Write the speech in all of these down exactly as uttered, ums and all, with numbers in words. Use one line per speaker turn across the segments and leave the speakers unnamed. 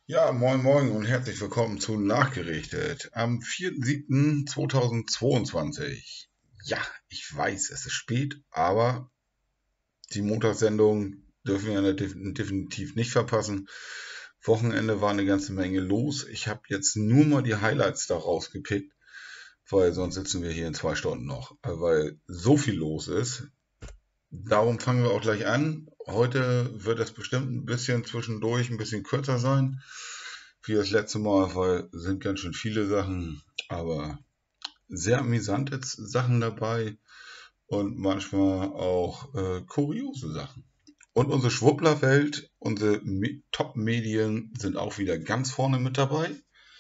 Ja, moin moin und herzlich willkommen zu Nachgerichtet am vierten siebten zweitausendzweiundzwanzig. Ja, ich weiß, es ist spät, aber die Montagssendung dürfen wir ja def- definitiv nicht verpassen. Wochenende war eine ganze Menge los. Ich habe jetzt nur mal die Highlights da rausgepickt, weil sonst sitzen wir hier in zwei Stunden noch, äh, weil so viel los ist. Darum fangen wir auch gleich an. Heute wird es bestimmt ein bisschen zwischendurch ein bisschen kürzer sein, wie das letzte Mal, weil es sind ganz schön viele Sachen, aber sehr amüsante Sachen dabei und manchmal auch äh, kuriose Sachen. Und unsere Schwupplerwelt, unsere Me- Top-Medien sind auch wieder ganz vorne mit dabei.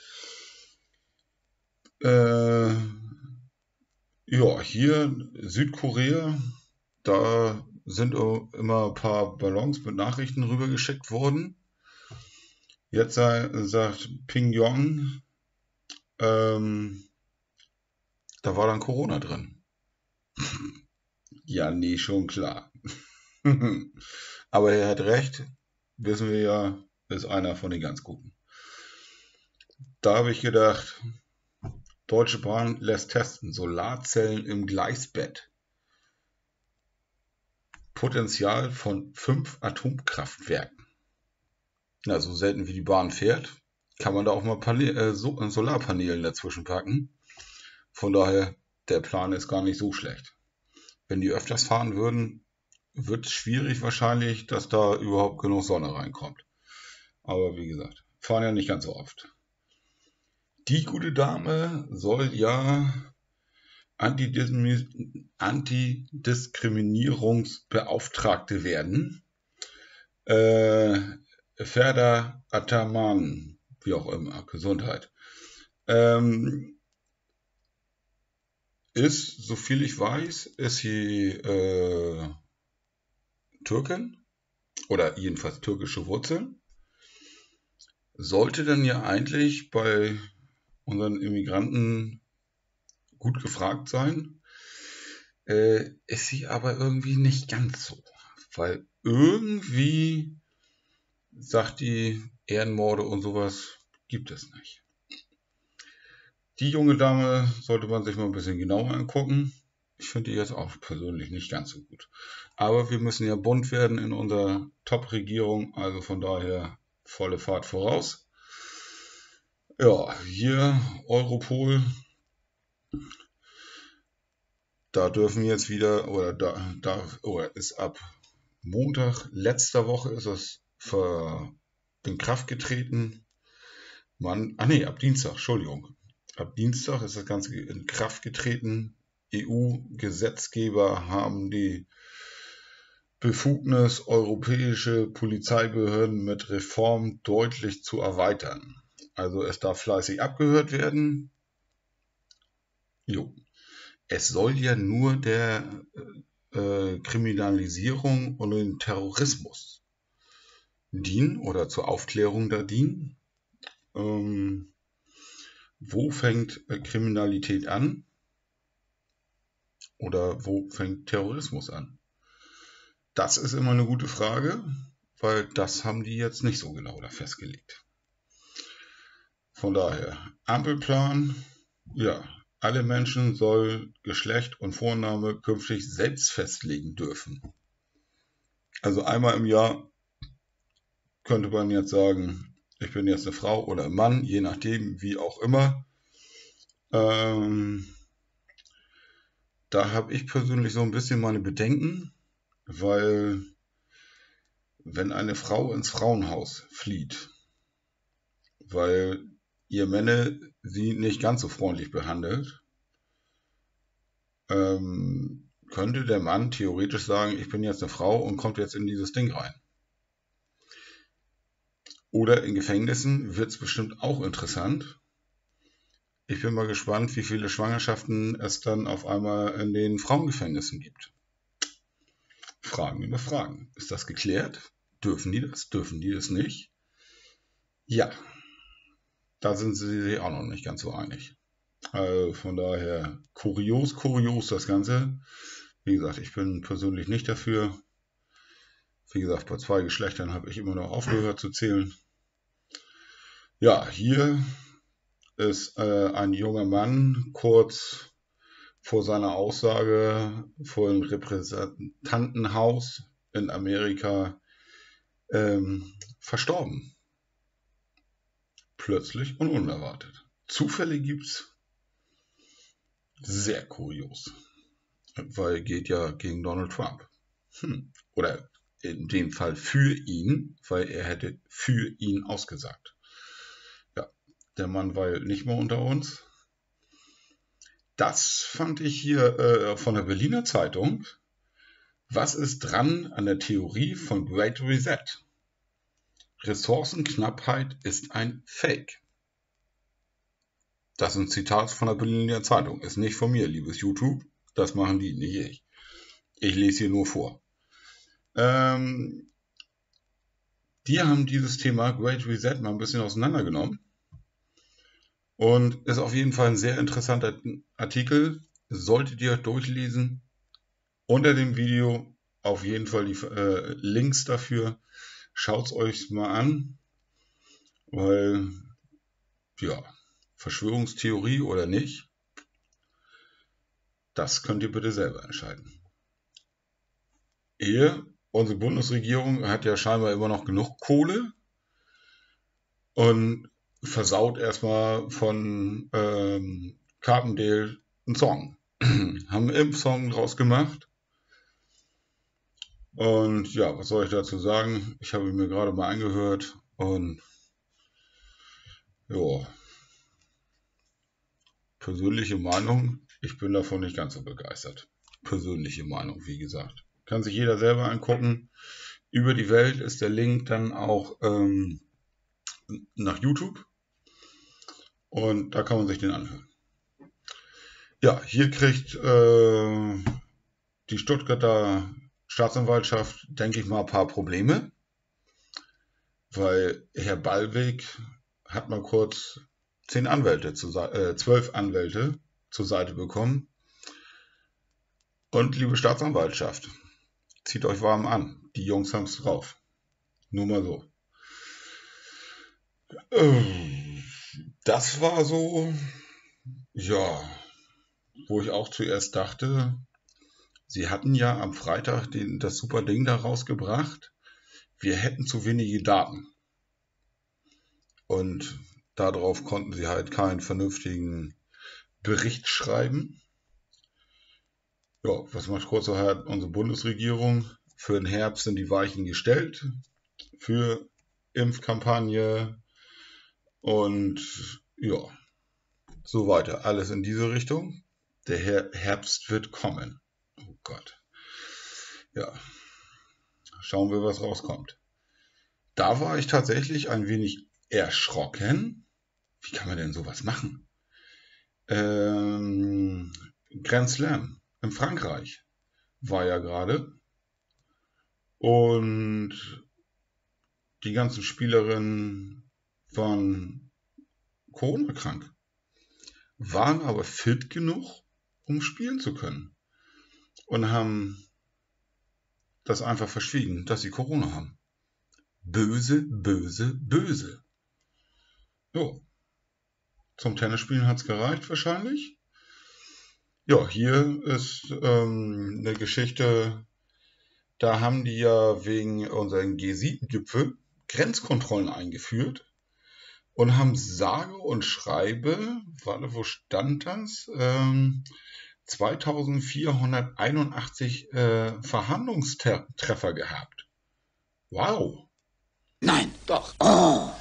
Äh, ja, hier Südkorea, da sind auch immer ein paar Ballons mit Nachrichten rübergeschickt worden. Jetzt sei- sagt Pyongyang, ähm, da war dann Corona drin. Ja, nee, schon klar. Aber er hat recht, wissen wir ja, ist einer von den ganz Guten. Da habe ich gedacht, Deutsche Bahn lässt testen, Solarzellen im Gleisbett. Potenzial von fünf Atomkraftwerken. Na, so selten wie die Bahn fährt, kann man da auch mal Pane äh, so Solarpaneelen dazwischen packen. Von daher, der Plan ist gar nicht so schlecht. Wenn die öfters fahren würden, wird es schwierig wahrscheinlich, dass da überhaupt genug Sonne reinkommt. Aber wie gesagt, fahren ja nicht ganz so oft. Die gute Dame soll ja Antidismi- Antidiskriminierungsbeauftragte werden. Äh, Ferda Ataman, wie auch immer, Gesundheit. Ähm, ist, soviel ich weiß, ist sie äh, Türkin oder jedenfalls türkische Wurzeln. Sollte dann ja eigentlich bei unseren Immigranten gut gefragt sein, äh, ist sie aber irgendwie nicht ganz so. Weil irgendwie sagt die, Ehrenmorde und sowas gibt es nicht. Die junge Dame sollte man sich mal ein bisschen genauer angucken. Ich finde die jetzt auch persönlich nicht ganz so gut. Aber wir müssen ja bunt werden in unserer Top-Regierung, also von daher volle Fahrt voraus. Ja, hier Europol, da dürfen jetzt wieder, oder da, da oder ist ab Montag letzter Woche ist es ver, in Kraft getreten. Man, ah nee, ab Dienstag, Entschuldigung. Ab Dienstag ist das Ganze in Kraft getreten. E U-Gesetzgeber haben die Befugnis, europäische Polizeibehörden mit Reform deutlich zu erweitern. Also es darf fleißig abgehört werden. Jo. Es soll ja nur der äh, Kriminalisierung und dem Terrorismus dienen oder zur Aufklärung da dienen. Ähm, wo fängt äh, Kriminalität an oder wo fängt Terrorismus an? Das ist immer eine gute Frage, weil das haben die jetzt nicht so genau da festgelegt. Von daher, Ampelplan, ja, alle Menschen sollen Geschlecht und Vorname künftig selbst festlegen dürfen. Also einmal im Jahr könnte man jetzt sagen, ich bin jetzt eine Frau oder ein Mann, je nachdem, wie auch immer. Ähm, da habe ich persönlich so ein bisschen meine Bedenken, weil wenn eine Frau ins Frauenhaus flieht, weil ihr Männer sie nicht ganz so freundlich behandelt, ähm, könnte der Mann theoretisch sagen, ich bin jetzt eine Frau und kommt jetzt in dieses Ding rein. Oder in Gefängnissen wird es bestimmt auch interessant. Ich bin mal gespannt, wie viele Schwangerschaften es dann auf einmal in den Frauengefängnissen gibt. Fragen über Fragen. Ist das geklärt? Dürfen die das? Dürfen die das nicht? Ja, da sind sie sich auch noch nicht ganz so einig. Also von daher kurios, kurios das Ganze. Wie gesagt, ich bin persönlich nicht dafür. Wie gesagt, bei zwei Geschlechtern habe ich immer noch aufgehört zu zählen. Ja, hier ist äh, ein junger Mann kurz vor seiner Aussage vor dem Repräsentantenhaus in Amerika ähm, verstorben. Plötzlich und unerwartet. Zufälle gibt's. Sehr kurios. Weil geht ja gegen Donald Trump. Hm. Oder in dem Fall für ihn, weil er hätte für ihn ausgesagt. Ja, der Mann war nicht mehr unter uns. Das fand ich hier äh, von der Berliner Zeitung. Was ist dran an der Theorie von Great Reset? Ressourcenknappheit ist ein Fake. Das ist ein Zitat von der Berliner Zeitung. Ist nicht von mir, liebes YouTube. Das machen die, nicht ich. Ich lese hier nur vor. Ähm, die haben dieses Thema Great Reset mal ein bisschen auseinandergenommen. Und ist auf jeden Fall ein sehr interessanter Artikel. Solltet ihr durchlesen. Unter dem Video auf jeden Fall die äh, Links dafür. Schaut es euch mal an. Weil, ja, Verschwörungstheorie oder nicht, das könnt ihr bitte selber entscheiden. Hier, unsere Bundesregierung hat ja scheinbar immer noch genug Kohle und versaut erstmal von ähm, Carpendale einen Song. Haben einen Impfsong draus gemacht. Und ja, was soll ich dazu sagen? Ich habe ihn mir gerade mal angehört und ja, persönliche Meinung, ich bin davon nicht ganz so begeistert. Persönliche Meinung, wie gesagt. Kann sich jeder selber angucken. Über die Welt ist der Link dann auch ähm, nach YouTube. Und da kann man sich den anhören. Ja, hier kriegt äh, die Stuttgarter Staatsanwaltschaft, denke ich mal, ein paar Probleme. Weil Herr Ballweg hat mal kurz zehn Anwälte, zu, äh, zwölf Anwälte zur Seite bekommen. Und liebe Staatsanwaltschaft, zieht euch warm an. Die Jungs haben es drauf. Nur mal so. Das war so, ja, wo ich auch zuerst dachte, sie hatten ja am Freitag den, das super Ding da rausgebracht. Wir hätten zu wenige Daten. Und darauf konnten sie halt keinen vernünftigen Bericht schreiben. Ja, was macht kurzerhand unsere Bundesregierung? Für den Herbst sind die Weichen gestellt. Für Impfkampagne und ja, so weiter. Alles in diese Richtung. Der Her- Herbst wird kommen. Oh Gott. Ja, schauen wir, was rauskommt. Da war ich tatsächlich ein wenig erschrocken. Wie kann man denn sowas machen? Ähm, Grand Slam in Frankreich war ja gerade. Und die ganzen Spielerinnen waren Corona-krank, waren aber fit genug, um spielen zu können. Und haben das einfach verschwiegen, dass sie Corona haben. Böse, böse, böse. Jo. Zum Tennisspielen hat es gereicht wahrscheinlich. Ja, hier ist ähm, eine Geschichte, da haben die ja wegen unseren G sieben Gipfel Grenzkontrollen eingeführt und haben sage und schreibe, warte, wo stand das? Ähm, zweitausendvierhunderteinundachtzig äh, Verhandlungstreffer gehabt. Wow.
Nein, doch. Oh.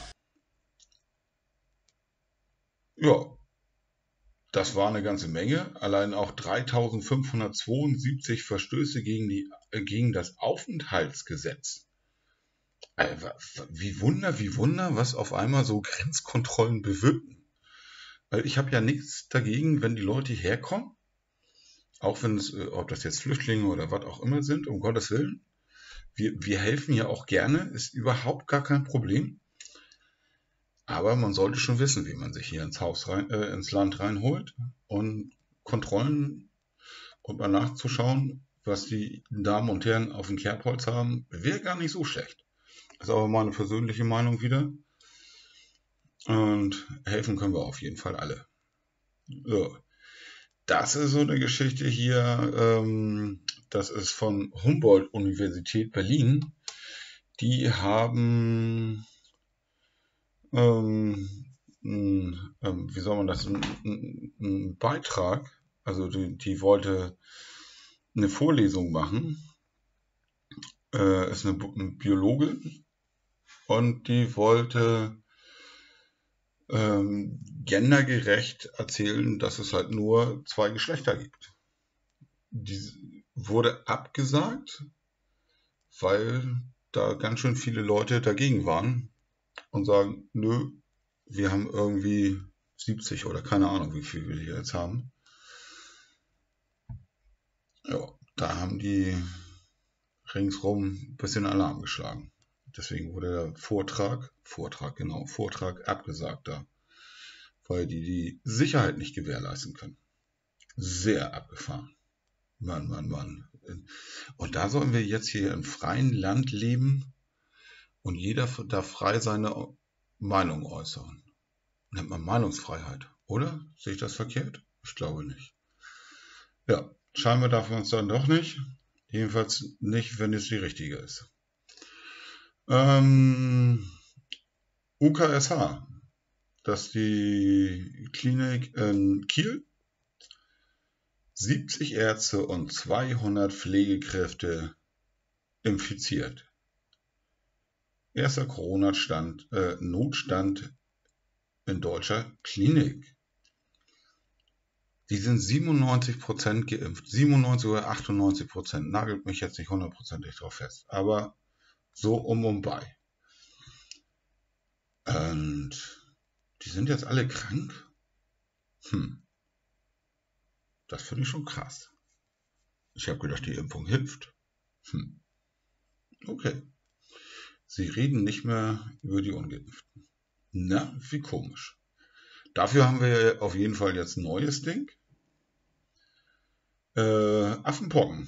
Ja, das war eine ganze Menge. Allein auch dreitausendfünfhundertzweiundsiebzig Verstöße gegen, die, äh, gegen das Aufenthaltsgesetz. Äh, wie Wunder, wie Wunder, was auf einmal so Grenzkontrollen bewirken. Weil ich habe ja nichts dagegen, wenn die Leute herkommen. Auch wenn es, äh, ob das jetzt Flüchtlinge oder was auch immer sind, um Gottes Willen. Wir, wir helfen ja auch gerne, ist überhaupt gar kein Problem. Aber man sollte schon wissen, wie man sich hier ins Haus rein, äh, ins Land reinholt und Kontrollen und mal nachzuschauen, was die Damen und Herren auf dem Kerbholz haben, wäre gar nicht so schlecht. Das ist aber meine persönliche Meinung wieder. Und helfen können wir auf jeden Fall alle. So. Das ist so eine Geschichte hier, ähm, das ist von Humboldt-Universität Berlin. Die haben, ähm, ein, ähm, wie soll man das, einen Beitrag, also die, die wollte eine Vorlesung machen, äh, ist eine, eine Biologin und die wollte ähm, gendergerecht erzählen, dass es halt nur zwei Geschlechter gibt. Die wurde abgesagt, weil da ganz schön viele Leute dagegen waren und sagen, nö, wir haben irgendwie siebzig oder keine Ahnung, wie viel wir hier jetzt haben. Ja, da haben die ringsrum ein bisschen Alarm geschlagen. Deswegen wurde der Vortrag, Vortrag, genau, Vortrag abgesagt da, weil die die Sicherheit nicht gewährleisten können. Sehr abgefahren. Mann, Mann, Mann. Und da sollen wir jetzt hier im freien Land leben und jeder darf frei seine Meinung äußern. Nennt man Meinungsfreiheit, oder? Sehe ich das verkehrt? Ich glaube nicht. Ja, scheinbar darf man es dann doch nicht. Jedenfalls nicht, wenn es die richtige ist. Ähm, U K S H, das ist die Klinik in Kiel. siebzig Ärzte und zweihundert Pflegekräfte infiziert. Erster Corona-Notstand äh, Notstand in deutscher Klinik. Die sind siebenundneunzig Prozent geimpft. siebenundneunzig oder achtundneunzig Prozent. Nagelt mich jetzt nicht hundertprozentig drauf fest. Aber so um und bei. Und die sind jetzt alle krank? Hm. Das finde ich schon krass. Ich habe gedacht, die Impfung hilft. Hm. Okay. Sie reden nicht mehr über die Ungeimpften. Na, wie komisch. Dafür haben wir auf jeden Fall jetzt ein neues Ding. Äh, Affenpocken.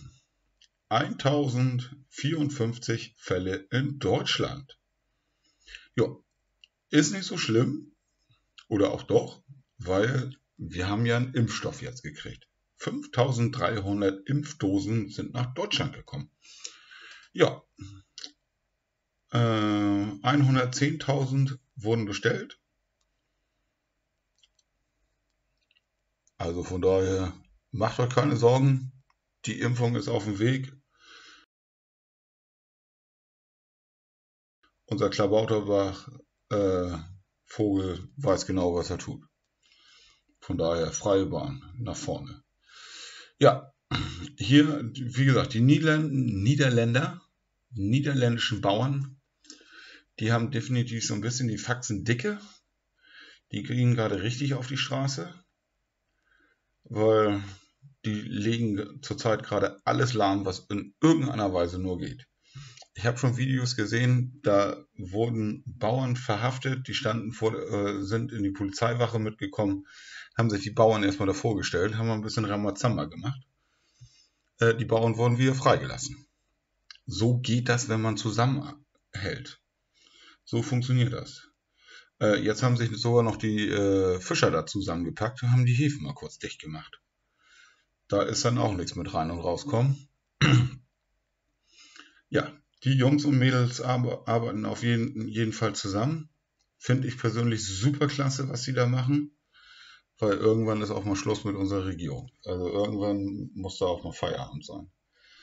eintausendvierundfünfzig Fälle in Deutschland. Ja, ist nicht so schlimm. Oder auch doch, weil wir haben ja einen Impfstoff jetzt gekriegt. fünftausenddreihundert Impfdosen sind nach Deutschland gekommen. Ja, äh, hundertzehntausend wurden bestellt. Also von daher, macht euch keine Sorgen. Die Impfung ist auf dem Weg. Unser Klabauterbach äh, Vogel weiß genau, was er tut. Von daher freie Bahn nach vorne. Ja, hier, wie gesagt, die Niederländer, niederländischen Bauern, die haben definitiv so ein bisschen die Faxen dicke. Die kriegen gerade richtig auf die Straße, weil die legen zurzeit gerade alles lahm, was in irgendeiner Weise nur geht. Ich habe schon Videos gesehen, da wurden Bauern verhaftet, die standen vor, äh, sind in die Polizeiwache mitgekommen, haben sich die Bauern erstmal davor gestellt, haben ein bisschen Ramazamba gemacht. Äh, die Bauern wurden wieder freigelassen. So geht das, wenn man zusammenhält. So funktioniert das. Äh, jetzt haben sich sogar noch die äh, Fischer da zusammengepackt und haben die Häfen mal kurz dicht gemacht. Da ist dann auch nichts mit rein und rauskommen. Ja, die Jungs und Mädels arbeiten auf jeden, jeden Fall zusammen. Finde ich persönlich super klasse, was sie da machen. Weil irgendwann ist auch mal Schluss mit unserer Regierung. Also irgendwann muss da auch mal Feierabend sein.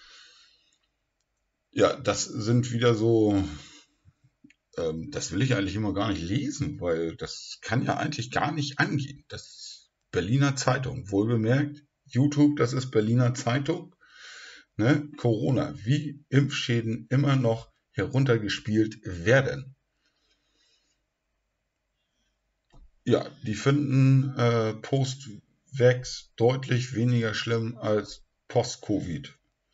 Ja, das sind wieder so, ähm, das will ich eigentlich immer gar nicht lesen, weil das kann ja eigentlich gar nicht angehen. Das ist Berliner Zeitung, wohlbemerkt, YouTube, das ist Berliner Zeitung. Ne? Corona, wie Impfschäden immer noch heruntergespielt werden. Ja, die finden äh, Post-Vax deutlich weniger schlimm als Post-Covid.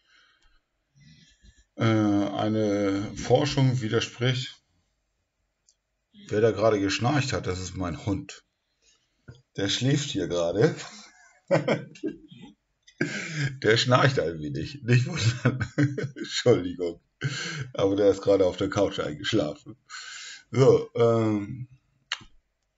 Äh, eine Forschung widerspricht, wer da gerade geschnarcht hat, das ist mein Hund. Der schläft hier gerade. Der schnarcht ein wenig. Nicht wundern. Entschuldigung. Aber der ist gerade auf der Couch eingeschlafen. So, ähm,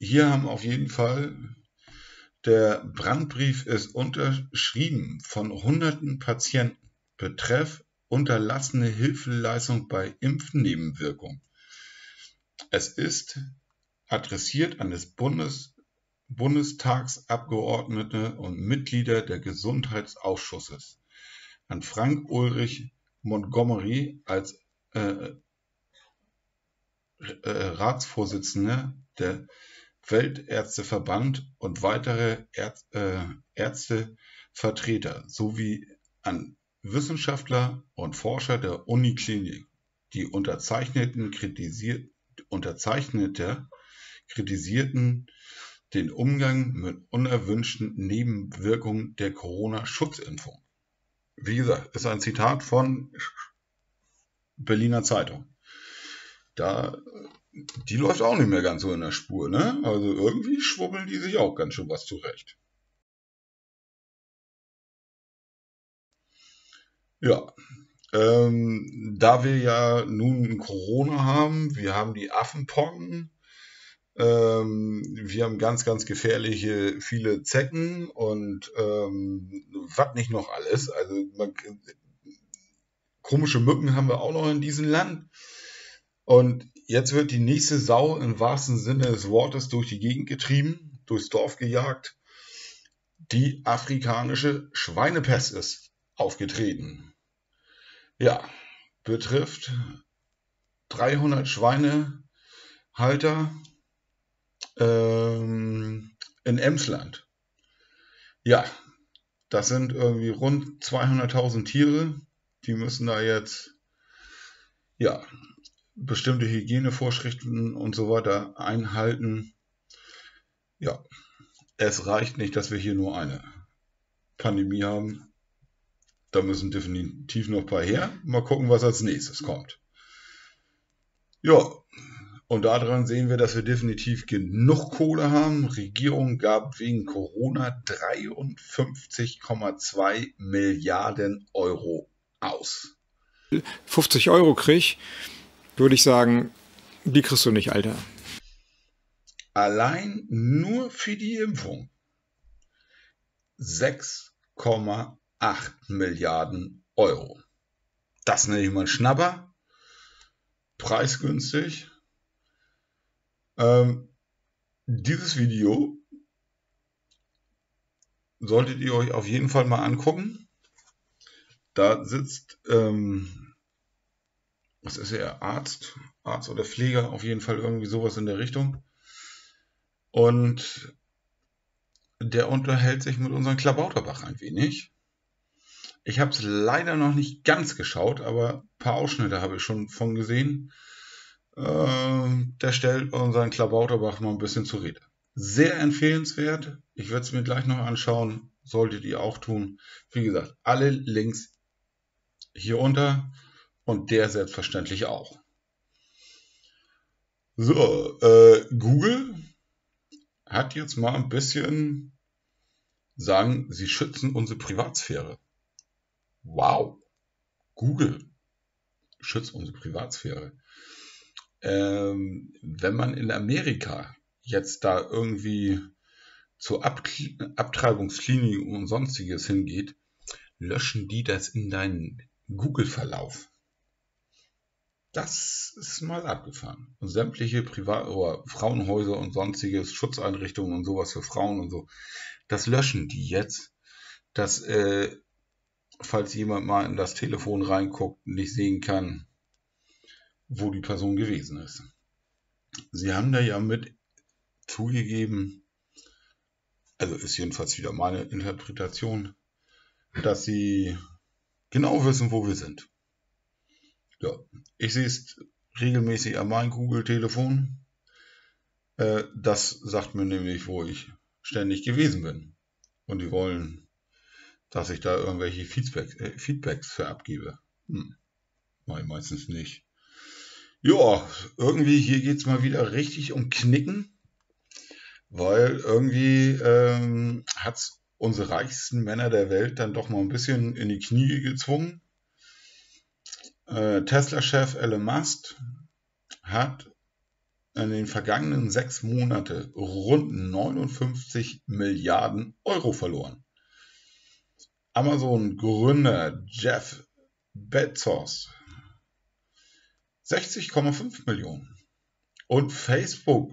hier haben auf jeden Fall, der Brandbrief ist unterschrieben von hunderten Patienten. Betreff unterlassene Hilfeleistung bei Impfnebenwirkungen. Es ist adressiert an das Bundes Bundestagsabgeordnete und Mitglieder der Gesundheitsausschusses, an Frank Ulrich Montgomery als äh, äh, Ratsvorsitzender der Weltärzteverband und weitere Ärz äh, Ärztevertreter sowie an Wissenschaftler und Forscher der Uniklinik. Die Unterzeichneten kritisiert, Unterzeichnete kritisierten den Umgang mit unerwünschten Nebenwirkungen der Corona-Schutzimpfung. Wie gesagt, ist ein Zitat von Berliner Zeitung. Da, die läuft auch nicht mehr ganz so in der Spur, ne? Also irgendwie schwubbeln die sich auch ganz schön was zurecht. Ja, ähm, da wir ja nun Corona haben, wir haben die Affenpocken, ähm, wir haben ganz, ganz gefährliche, viele Zecken und ähm, was nicht noch alles. Also man, komische Mücken haben wir auch noch in diesem Land. Und jetzt wird die nächste Sau im wahrsten Sinne des Wortes durch die Gegend getrieben, durchs Dorf gejagt. Die afrikanische Schweinepest ist aufgetreten. Ja, betrifft dreihundert Schweinehalter ähm, in Emsland. Ja, das sind irgendwie rund zweihunderttausend Tiere. Die müssen da jetzt, ja, bestimmte Hygienevorschriften und so weiter einhalten. Ja, es reicht nicht, dass wir hier nur eine Pandemie haben. Da müssen definitiv noch ein paar her. Mal gucken, was als nächstes kommt. Ja, und daran sehen wir, dass wir definitiv genug Kohle haben. Regierung gab wegen Corona dreiundfünfzig Komma zwei Milliarden Euro aus.
fünfzig Euro krieg, würde ich sagen, die kriegst du nicht, Alter.
Allein nur für die Impfung sechs Komma acht Milliarden Euro. Das nenne ich mal Schnapper. Preisgünstig. Ähm, dieses Video solltet ihr euch auf jeden Fall mal angucken. Da sitzt, ähm, was ist er, Arzt, Arzt oder Pfleger, auf jeden Fall irgendwie sowas in der Richtung. Und der unterhält sich mit unserem Klabauterbach ein wenig. Ich habe es leider noch nicht ganz geschaut, aber ein paar Ausschnitte habe ich schon von gesehen. Äh, der stellt unseren Klabauterbach mal ein bisschen zur Rede. Sehr empfehlenswert. Ich werde es mir gleich noch anschauen. Solltet ihr auch tun. Wie gesagt, alle Links hier unter und der selbstverständlich auch. So, äh, Google hat jetzt mal ein bisschen sagen, sie schützen unsere Privatsphäre. Wow, Google schützt unsere Privatsphäre. Ähm, wenn man in Amerika jetzt da irgendwie zur Ab Abtreibungsklinik und sonstiges hingeht, löschen die das in deinen Google-Verlauf. Das ist mal abgefahren. Und sämtliche Privat- oder Frauenhäuser und sonstiges, Schutzeinrichtungen und sowas für Frauen und so, das löschen die jetzt, dass, äh, falls jemand mal in das Telefon reinguckt, nicht sehen kann, wo die Person gewesen ist. Sie haben da ja mit zugegeben, also ist jedenfalls wieder meine Interpretation, dass sie genau wissen, wo wir sind. Ja, ich sehe es regelmäßig an meinem Google-Telefon. Äh, das sagt mir nämlich, wo ich ständig gewesen bin. Und die wollen, dass ich da irgendwelche Feedbacks, äh, Feedbacks für abgebe. Hm, mach ich meistens nicht. Ja, irgendwie hier geht es mal wieder richtig um Knicken, weil irgendwie ähm, hat es unsere reichsten Männer der Welt dann doch mal ein bisschen in die Knie gezwungen. Äh, Tesla-Chef Elon Musk hat in den vergangenen sechs Monaten rund neunundfünfzig Milliarden Euro verloren. Amazon-Gründer Jeff Bezos sechzig Komma fünf Millionen. Und Facebook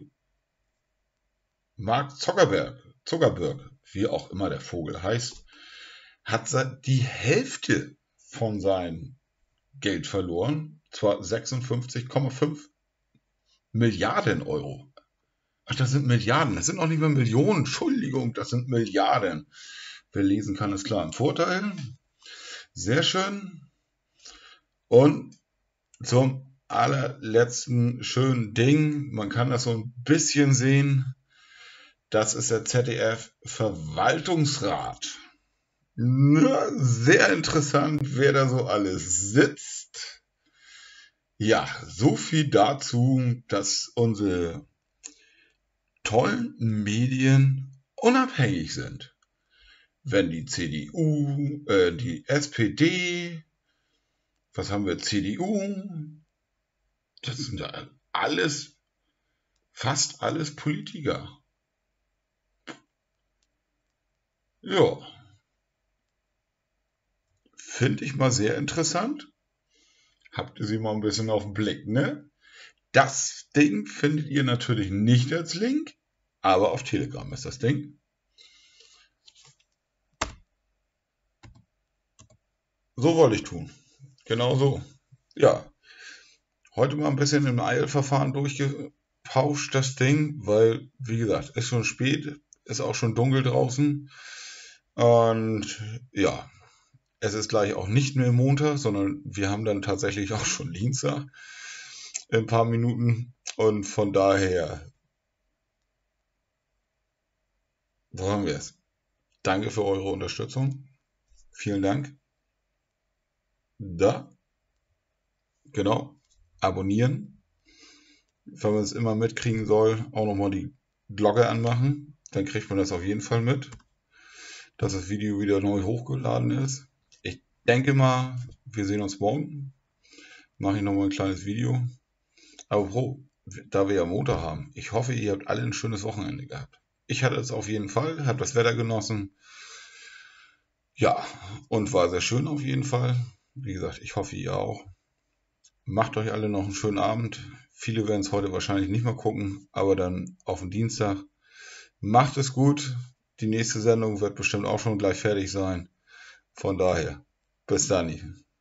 Mark Zuckerberg, Zuckerberg, wie auch immer der Vogel heißt, hat die Hälfte von seinem Geld verloren, zwar sechsundfünfzig Komma fünf Milliarden Euro. Ach, das sind Milliarden, das sind noch nicht mehr Millionen, Entschuldigung, das sind Milliarden. Wer lesen kann, ist klar ein Vorteil. Sehr schön. Und zum allerletzten schönen Ding, man kann das so ein bisschen sehen, das ist der Z D F-Verwaltungsrat. Na, sehr interessant, wer da so alles sitzt. Ja, so viel dazu, dass unsere tollen Medien unabhängig sind. Wenn die C D U, äh, die S P D, was haben wir, C D U, das sind ja alles, fast alles Politiker. Ja, finde ich mal sehr interessant. Habt ihr sie mal ein bisschen auf den Blick, ne? Das Ding findet ihr natürlich nicht als Link, aber auf Telegram ist das Ding. So wollte ich tun. Genau so. Ja, heute mal ein bisschen im Eilverfahren durchgepauscht, das Ding, weil, wie gesagt, ist schon spät, ist auch schon dunkel draußen. Und ja, es ist gleich auch nicht mehr Montag, sondern wir haben dann tatsächlich auch schon Dienstag in ein paar Minuten. Und von daher, wo haben wir es? Danke für eure Unterstützung. Vielen Dank. Da, genau, abonnieren. Wenn man es immer mitkriegen soll, auch nochmal die Glocke anmachen. Dann kriegt man das auf jeden Fall mit, dass das Video wieder neu hochgeladen ist. Ich denke mal, wir sehen uns morgen. Mache ich nochmal ein kleines Video. Aber pro, da wir ja Montag haben, ich hoffe, ihr habt alle ein schönes Wochenende gehabt. Ich hatte es auf jeden Fall, habe das Wetter genossen. Ja, und war sehr schön auf jeden Fall. Wie gesagt, ich hoffe, ihr auch. Macht euch alle noch einen schönen Abend. Viele werden es heute wahrscheinlich nicht mehr gucken, aber dann auf den Dienstag. Macht es gut. Die nächste Sendung wird bestimmt auch schon gleich fertig sein. Von daher, bis dann.